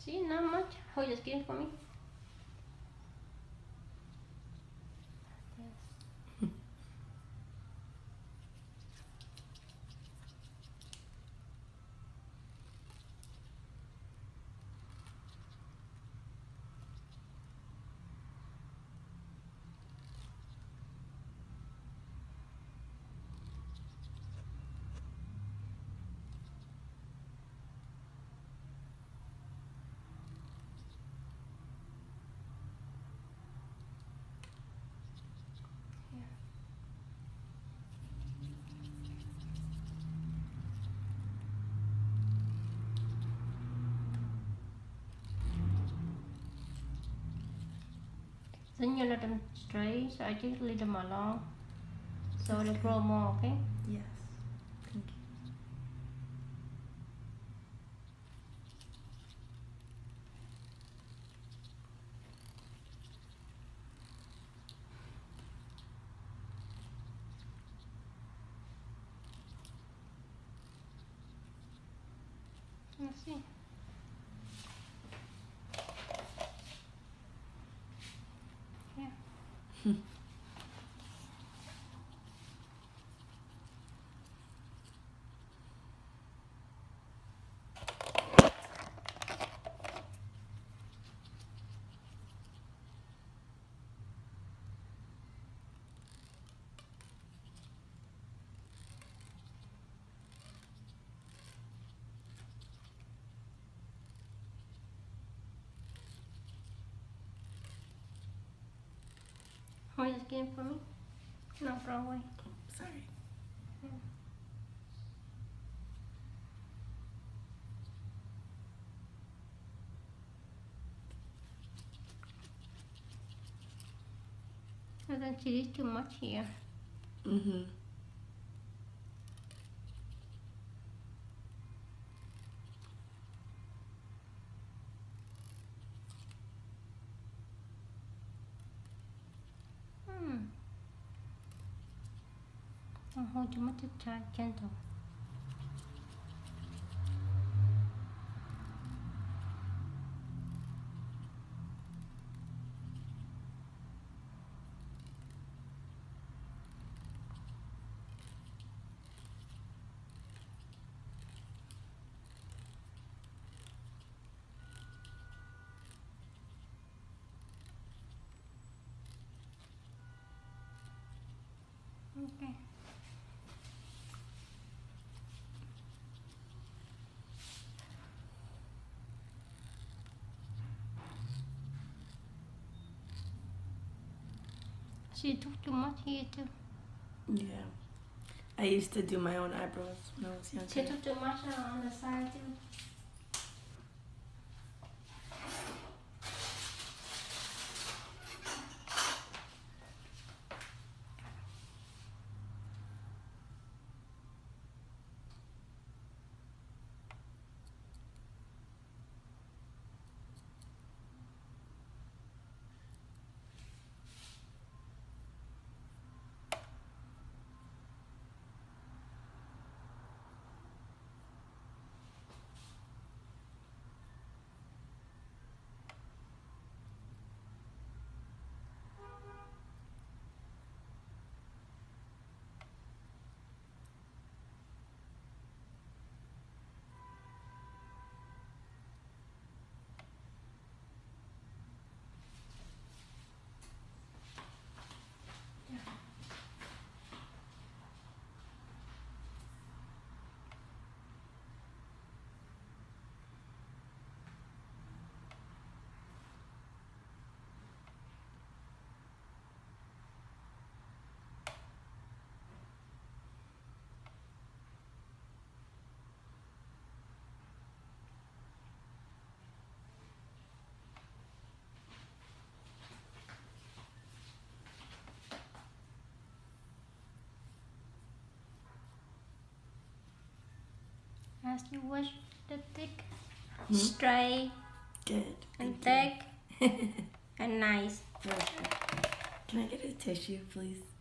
See, not much. Hold your skin for me. Then you let them stray, so I just leave them alone. So they grow more, okay? Yes. Thank you. Let's see. Yeah. Hold your skin for me. No, wrong way. Oh, sorry. Yeah. I think she did too much here. Mm-hmm. Hold your mouth gentle. Okay. She took too much here too. Yeah. I used to do my own eyebrows when I was younger. She took too much on the side too. As you wish, the thick, straight, good, and thick, and nice. Okay. Can I get a tissue, please?